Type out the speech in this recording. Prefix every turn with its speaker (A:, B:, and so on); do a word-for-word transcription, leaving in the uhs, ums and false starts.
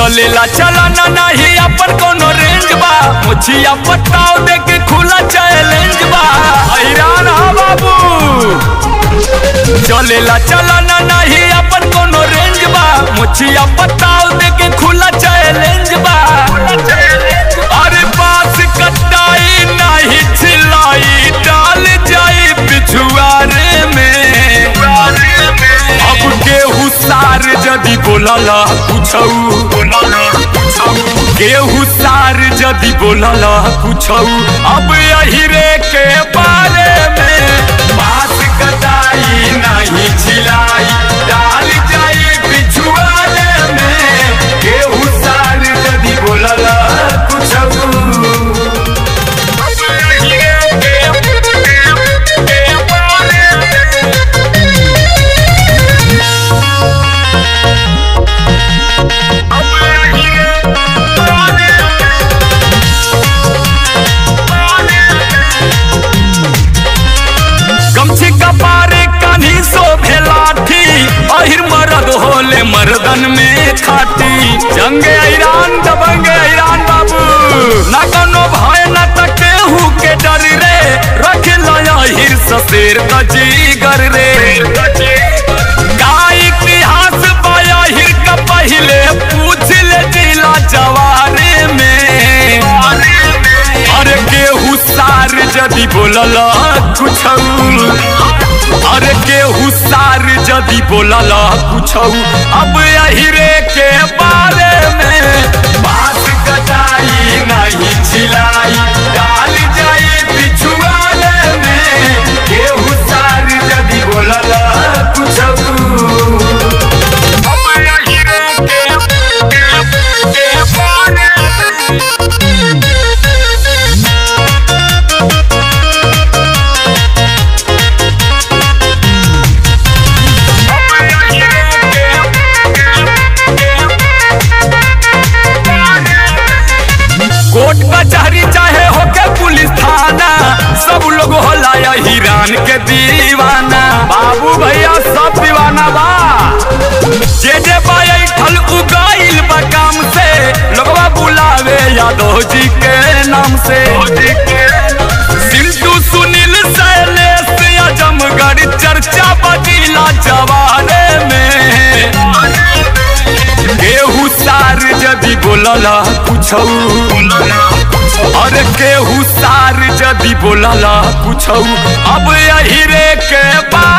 A: चलेला चलाना नहीं अपन कोनो रेंज बा, मुछिया पताव दे के खुला चैलेंज बा। हैरान हा बाबू, चलेला चलाना नहीं अपन कोनो रेंज बा, मुछिया पताव दे के खुला चैलेंज बा। अरे पास कटाई नहीं छिलाई, डाल जाई पिछुआरे में। अब गेहूं सार जदी बोलला पूछऊ, गेहूं सार जदी बोलला पूछऊ, अब यही रे के बारे में। पास कटाई नहीं छिलाई, डाल जाई पिछुआरे में। गेहूं सार जदी बोलला पूछऊ, मर्दन में खाटी जंगे ऐरान दबंगे ऐरान बाबू। ना कोनो भय ना केहू के डर रे, रख लया हिर ससेर तजीगर रे। गाय इतिहास पाया हिर का पहले पूछ ले जिला जवारे में। अरे गेहूं सार जदी बोलला कुछऊ, अरे गेहूं सार जदी बोलला पूछऊ, अब यही रे के बारे में। पास कटाई नहीं छिलाई, डाल जाई पिछुआरे में। गेहूं सार जदी बोलला पूछऊ, अब यही रे के, के, के बारे में। कोर्ट कचहरी चाहे होके पुलिस थाना, सब लोग होला हिरान के दीवाना। बाबू भैया सब दीवाना बा, जे जे बैठल उगाइल बा काम से। लोगवा बुलावे यादव जी के नाम से। सिंटू सुनील शैलेश आजमगढ़ चर्चा बदीला जवारे में। गेहूं सार जदी बोलला पूछऊ, अरे गेहूं सार जदी बोलला पूछऊ, अब यही रे के बा